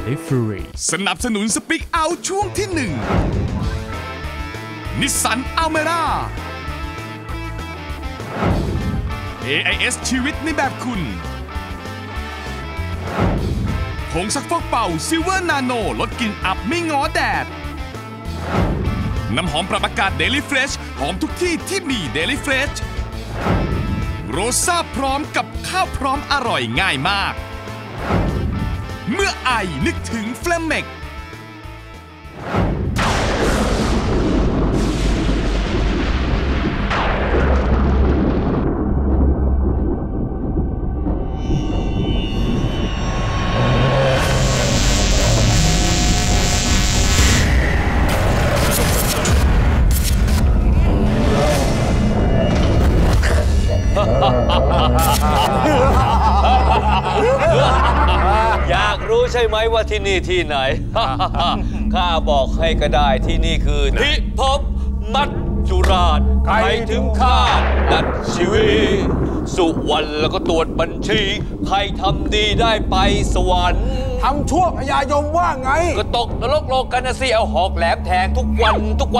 Delivery สนับสนุนสปีกเอาช่วงที่1นิสสันอัลเมร่า AIS ชีวิตในแบบคุณผงซักฟอกเป่าซิลเวอร์นาโนลดกลิ่นอับไม่ง้อแดดน้ำหอมปรับอากาศ Daily Fresh หอมทุกที่ที่มี Daily Fresh โรซ่าพร้อมกับข้าวพร้อมอร่อยง่ายมากเมื่อไอนึกถึงเฟลเมกอยากรู้ใช่ไหมว่าที่นี่ที่ไหน ข้าบอกให้ก็ได้ที่นี่คือทิภพมัจจุราชใครถึงข้าดัดชีวีสุวรรณแล้วก็ตรวจบัญชีใครทำดีได้ไปสวรรค์ทำชั่วพญายมว่าไงก็ตกนรกโลกันนะสิเอาหอกแหลมแทงทุกวัน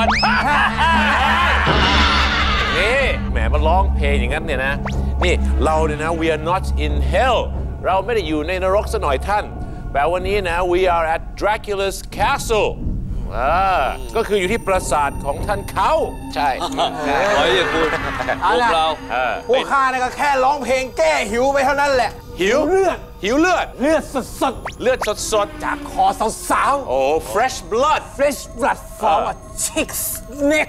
นี่แหมมาร้องเพลงอย่างนั้นเนี่ยนะนี่เราเนี่ยนะ we are not in hell เราไม่ได้อยู่ในนรกซะหน่อยท่านแปลวันนี้นะ we are at Dracula's castle ก็คืออยู่ที่ปราสาทของท่านเขาใช่ขออย่าพูดพวกเราพวกข้าเนี่ยก็แค่ร้องเพลงแก้หิวไปเท่านั้นแหละหิวเลือดสดจากคอสาวๆโอ้ fresh blood from a chick's neck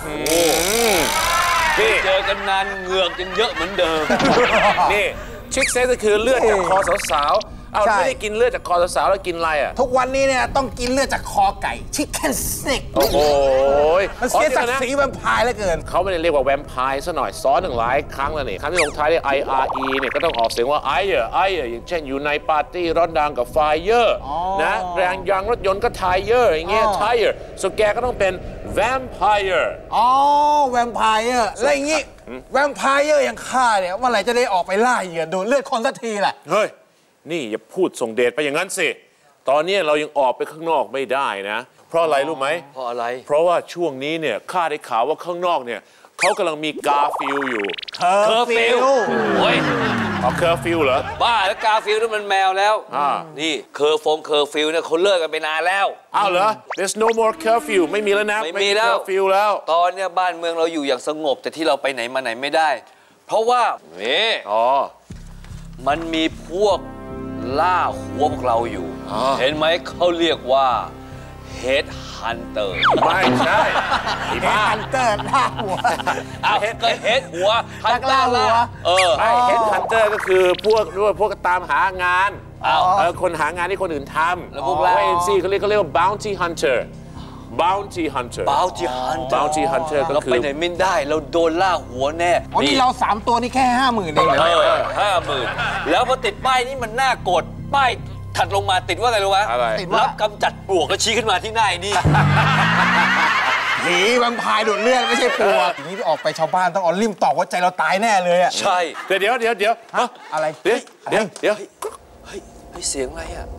เจอกันนานเหงือกยังเยอะเหมือนเดิมนี่ชิคเซ็กก็คือเลือดจากคอสาวๆเอาไม่ได้กินเลือดจากคอสาวๆแล้วกินอะไรอ่ะทุกวันนี้เนี่ยต้องกินเลือดจากคอไก่ chicken snake โอ้โหมันเสียศักดิ์ศรีแวมไพร์เหลือเกินเขาไม่ได้เรียกว่าแวมไพร์ซะหน่อยซ้อนหนึ่งหลายครั้งแล้วนี่ครั้งที่ลงท้ายด้วย IRE เนี่ยก็ต้องออกเสียงว่า IRE อย่างเช่นอยู่ในปาร์ตี้ร้อนดังกับ Fire นะแรงยางรถยนต์ก็ Tire อย่างเงี้ย Tire ส่วนแกก็ต้องเป็น Vampire แวมไพร์แล้วอย่างงี้แวมไพร์อย่างข้าเนี่ยเมื่อไหร่จะได้ออกไปล่าเหยื่อโดนเลือดคนสักทีล่ะเฮ้ยนี่อย่าพูดส่งเดชไปอย่างนั้นสิตอนนี้เรายังออกไปข้างนอกไม่ได้นะเพราะอะไรรู้ไหมเพราะอะไรเพราะว่าช่วงนี้เนี่ยข้าได้ข่าวว่าข้างนอกเนี่ยเขากำลังมีกาฟิลอยู่เคอร์ฟิลโอ้ยเคอร์ฟิลเหรอบ้าแล้วกาฟิลนั่นมันแมวแล้วนี่เคอร์ฟิลเนี่ยเขาเลิกกันไปนานแล้วอ้าวเหรอ there's no more curfew ไม่มีแล้วนะไม่มีแล้ว curfew แล้วตอนเนี้ยบ้านเมืองเราอยู่อย่างสงบแต่ที่เราไปไหนมาไหนไม่ได้เพราะว่านี่มันมีพวกล่าหัวพวกเราอยู่เห็นไหมเขาเรียกว่า Head Hunter ไม่ใช่ Head Hunter ล่าหัวก็ Head หัวล่าหัวไม่ Head Hunter ก็คือพวกตามหางานคนหางานที่คนอื่นทำแล้วพวกเราเอ็นซีเขาเรียกว่า Bounty Hunter Bounty Hunter ก็คือเราไปไหนไม่ได้เราโดนล่าหัวแน่นี่เรา3ตัวนี่แค่ 50,000 เอง 50,000แล้วพอติดป้ายนี่มันน่ากดป้ายถัดลงมาติดว่าอะไรรู้ไหมรับกำจัดปลวกก็ชี้ขึ้นมาที่หน้านี่ผีแวมไพร์ดูดเลือดไม่ใช่ปลวกนี่ออกไปชาวบ้านต้องเอาลิ่มตอกว่าใจเราตายแน่เลยอ่ะใช่เดี๋ยวอะไรเดี๋ยวเฮ้ยเสียงอะไรอ่ะ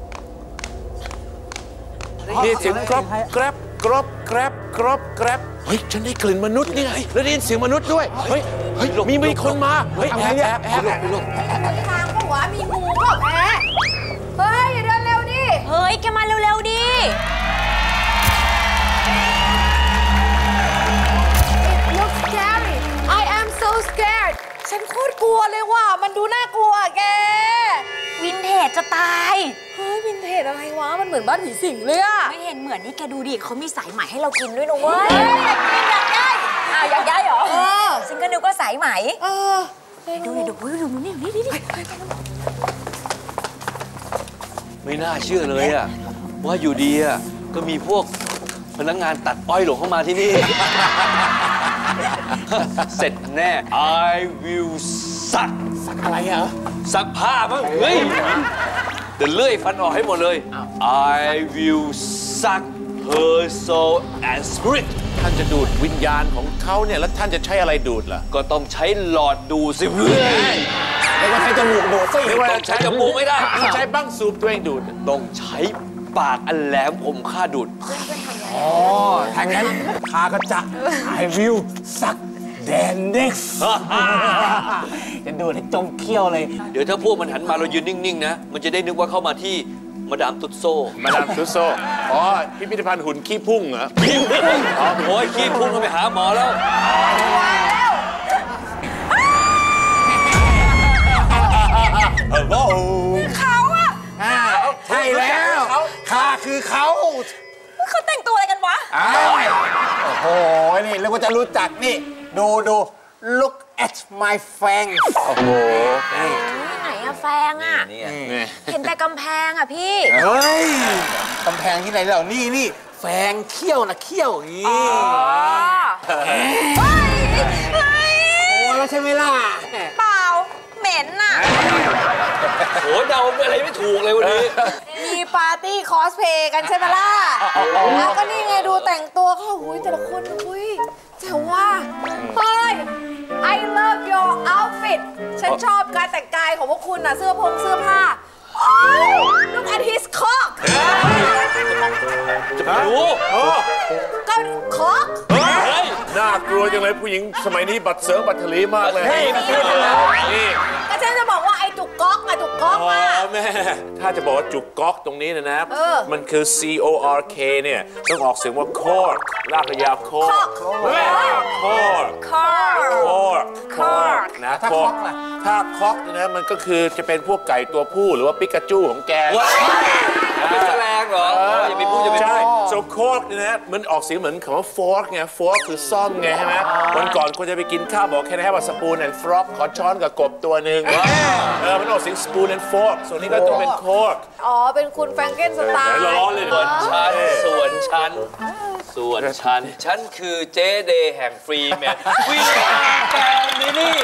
นี่เสียงกรอบแกรบเฮ้ยฉันได้กลิ่นมนุษย์นี่ไงแล้วได้ยินเสียงมนุษย์ด้วยเฮ้ยมีคนมาเฮ้ยแอบทางก็ว่ามีงูก็แอบเฮ้ยอย่าเดินเร็วดิเฮ้ยแกมาเร็วๆดิ It looks scary I am so scared ฉันโคตรกลัวเลยว่ะมันดูน่ากลัวแกวินเทจจะตายเฮ้ยวินเทจอะไรวะมันเหมือนบ้านผีสิงเลยอะไม่เห็นเหมือนนี่แกดูดิเขามีสายไหมให้เรากินด้วยนะเว้ยอยากได้อยากได้เหรอฉันก็นึกว่าสายไหมดูนี่ไม่น่าเชื่อเลยอะว่าอยู่ดีอะก็มีพวกพนักงานตัดอ้อยหลงเข้ามาที่นี่ เสร็จแน่ I will สักอะไรเหรอสักผ้ามั้งเฮ้ยเดี๋ยวเลื่อยฟันออกให้หมดเลย I will suck her soul and spirit ท่านจะดูดวิญญาณของเขาเนี่ยแล้วท่านจะใช้อะไรดูดล่ะก็ต้องใช้หลอดดูสิเพื่อนไม่ว่าใช้จมูกดูดสิไม่ว่าใช้จมูกไม่ได้ใช้บั้งสูบตัวเองดูดต้องใช้ปากอันแหลมคมข้าดุดอ๋อถ้างั้นข้าก็จะ I will suck their necks จะดูดให้จมเขี้ยวเลยเดี๋ยวถ้าพวกมันหันมาเรายืนนิ่งๆนะมันจะได้นึกว่าเข้ามาที่มาดามตุดโซ่มาดามตุสโซอ๋อพิพิธภัณฑ์หุ่นขี้พุ่งเหรอขี้พุ่งโอ้ยขี้พุ่งก็ไปหาหมอแล้วเขาอะใช่แล้วข้าคือเขาเขาแต่งตัวอะไรกันวะโอ้โห นี่เรียกว่าจะรู้จักนี่ ดู look at my fangs โอ้โหไหนอะแฟงอะนี่เห็นแต่กำแพงอะพี่เฮ้ยกำแพงที่ไหนแล้วนี่แฟงเขี้ยวนะเขี้ยวอย่างนี้เฮ้ยโอ้แล้วใช่ไหมล่ะเปล่าเหม็นอะโหเดาอะไรไม่ถูกเลยวันนี้มีปาร์ตี้คอสเพย์กันใช่ไหมล่ะแล้วก็นี่ไงดูแต่งตัวเขาอุ้ยแต่ละคนอุ้ยแจ๋วว่ะเฮ้ย I love your outfit ฉันชอบการแต่งกายของพวกคุณน่ะเสื้อผ้าโอ้ย look at his cock จะไปรู้ก็ cock เฮ้ยน่ากลัวจังเลยผู้หญิงสมัยนี้บัตรเสริมบัตรทะลีมากเลย นี่ก็ฉันจะบอกว่าไอ้จุกก๊อกอะจุกก๊อกอ๋ออะแม่ ถ้าจะบอกว่าจุกก๊อกตรงนี้นะ มันคือ CORK เนี่ย ต้องออกเสียงว่า cork ลากยาว cork cork cork นะถ้า cock ล่ะถ้า cock เนี่ยนะมันก็คือจะเป็นพวกไก่ตัวผู้หรือว่าปิกาจูของแกเป็นแสลงเหรออย่าไปพูดอย่าไปใช่พูด so cork เนี่ยนะมันออกเสียงเหมือนคำว่า fork ไง fork คือซ่อมไงใช่ไหมวันก่อนคนจะไปกินข้าวบอกแค่ให้ว่า spoon and fork ขอช้อนกับกบตัวหนึ่งมันออกเสียง spoon and fork ส่วนนี้ก็ต้องเป็น cork อ๋อเป็นคุณแฟรงเกนสไตล์ร้อนเลยส่วนฉันคือเจเดย์แห่งฟรีแมนวีอาร์แฟมิลี่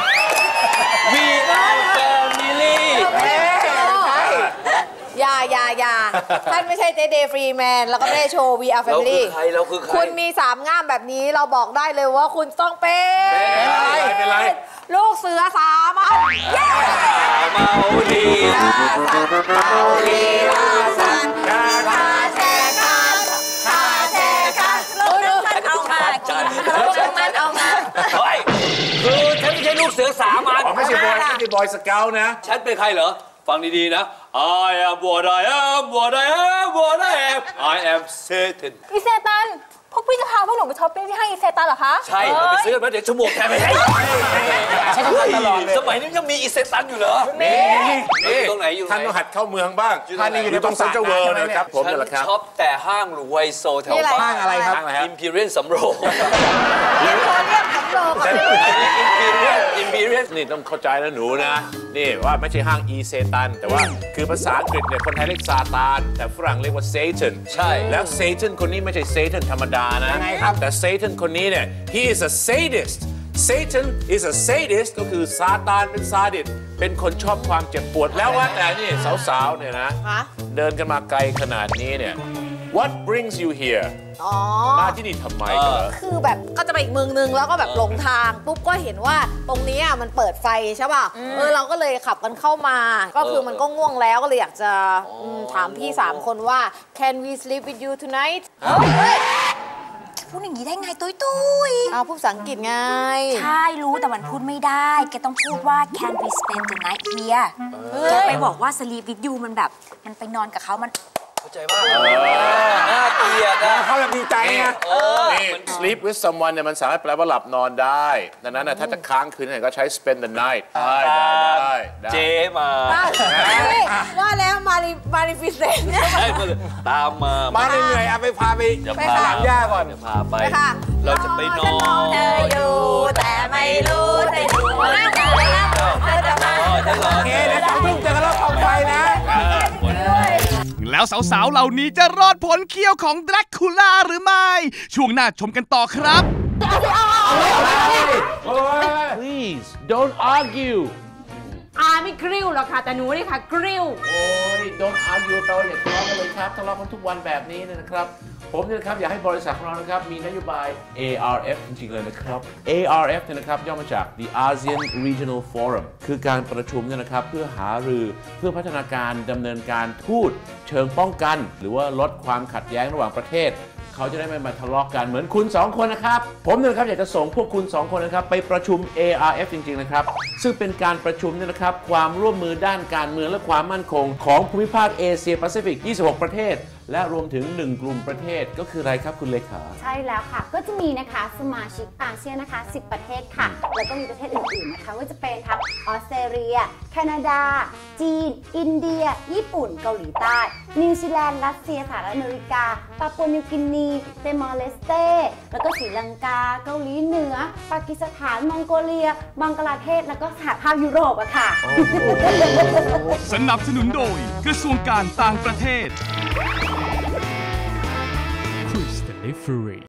อย่าท่านไม่ใช่เจเดย์ฟรีแมนแล้วก็ไม่ได้โชว์ VR เราคือ Family ใครเราคือใครคุณมี3ง่ามแบบนี้เราบอกได้เลยว่าคุณต้องเป็นเป็นไรลูกเสือสามัญเย้เมาดีลูกฉันเอามากินลูกฉันเอามาเฮ้ยคือฉันไม่ใช่ลูกเสือสามัญไม่ใช่บอยสเกลนะฉันเป็นใครเหรอฟังดีๆนะ I am what I am what I am what I am I am Satan อีเซตัน พวกพี่จะพาพวกหนูไปช้อปปิ้งที่ห้างอีเซตันเหรอคะใช่เราไปซื้อมาเดี๋ยวชั่วโมงแทนไปให้ใช่ตลอดเลยสมัยนี้ยังมีอีเซตันอยู่เหรอนี่ตรงไหนอยู่ไหนท่านต้องหัดเข้าเมืองบ้างท่านนี่อยู่ในต้องเซ็นทรัลเวิลด์นะครับผมฉันี่นแหละครับชอบแต่ห้างรวยโซแถวบ้านห้างอะไรครับอิมพีเรียลสำโรงอิมพีเรียสนี่ต้องเข้าใจนะหนูนะ นี่ว่าไม่ใช่ห้างอีเซตันแต่ว่าคือภาษาอังกฤษเนี่ยคนไทยเรียกซาตานแต่ฝรั่งเรียกว่าเซตันใช่แล้วเซตันคนนี้ไม่ใช่เซตันธรรมดานะยังไงครับแต่เซตันคนนี้เนี่ย he is a sadist Satan is a sadist ก็คือซาตานเป็นซาดิสเป็นคนชอบความเจ็บปวดแล้วว่าแต่นี่สาวๆเนี่ยนะ เดินกันมาไกลขนาดนี้เนี่ย What brings you here อ๋อมาที่นี่ทำไมกันเหรอคือแบบก็จะไปอีกเมืองนึงแล้วก็แบบหลงทางปุ๊บก็เห็นว่าตรงนี้มันเปิดไฟใช่ป่ะเราก็เลยขับกันเข้ามา ก็คือมันก็ง่วงแล้วก็เลยอยากจะถามพี่3คนว่า Can we sleep with you tonight พูดอย่างนี้ได้ไงตุ้ยเอาพูดภาษาอังกฤษไงใช่รู้แต่มันพูดไม่ได้แกต้องพูดว่า can we spend the night here แกไปบอกว่า sleep with you มันแบบมันไปนอนกับเขามันเข้าใจว่าน่าเกลียดนะเขาแบบดีใจไงนี่ sleep with someone เนี่ยมันสามารถแปลว่าหลับนอนได้ดังนั้นนะถ้าจะค้างคืนเนี่ยก็ใช้ spend the night ได้เจ๊มาว่าแล้วมาริฟิเซนให้มาเลยตามมามาเหนื่อยๆเอาไปพาไปเดี๋ยวไปพาค่ะสนามหญ้าก่อนเดี๋ยวพาไปค่ะเราจะไปนอนเธออยู่แต่ไม่รู้แต่ดูร่างกายแล้วเธอจะมาโอเคเดี๋ยว2 ทุ่มเจอกันรอบกองไฟนะแล้วสาวๆ เหล่านี้จะรอดพ้นเขี้ยวของแดร็กคูล่าหรือไม่ ช่วงหน้าชมกันต่อครับ Please don't argue ไม่กริ้วหรอกค่ะแต่หนูนี่ค่ะกริ้วโอ้ย don't argue แปลว่าอย่าทะเลาะกันเลยครับทะเลาะกันทุกวันแบบนี้นะครับผมเนี่ยนะครับอยากให้บริษัทของเรานะครับมีนโยบาย ARF จริงๆเลยนะครับ ARF เนี่ยนะครับย่อมาจาก The ASEAN Regional Forum คือการประชุมเนี่ยนะครับเพื่อหารือเพื่อพัฒนาการดำเนินการทูตเชิงป้องกัน หรือว่าลดความขัดแย้งระหว่างประเทศเขาจะได้ไม่มาทะเลาะกันเหมือนคุณ2คนนะครับผมเนี่ยนะครับอยากจะส่งพวกคุณ2คนนะครับไปประชุม ARF จริงๆนะครับซึ่งเป็นการประชุมเนี่ยนะครับความร่วมมือด้านการเมืองและความมั่นคงของภูมิภาคเอเชียแปซิฟิก 26 ประเทศและรวมถึง1กลุ่มประเทศก็คืออะไรครับคุณเลขาใช่แล้วค่ะก็จะมีนะคะสมาชิกอาเซียนนะคะ10 ประเทศค่ะแล้วก็มีประเทศอื่นๆนะคะว่าจะเป็นทั้งออสเตรเลียแคนาดาจีนอินเดียญี่ปุ่นเกาหลีใต้นิวซีแลนด์รัสเซียสหรัฐอเมริกาปาปัวนิวกินีเตมอร์เลสเตแล้วก็ศรีลังกาเกาหลีเหนือปากีสถานมองโกเลียบังกลาเทศแล้วก็สหภาพยุโรปอะค่ะสนับสนุนโดยกระทรวงการต่างประเทศ Crystal Free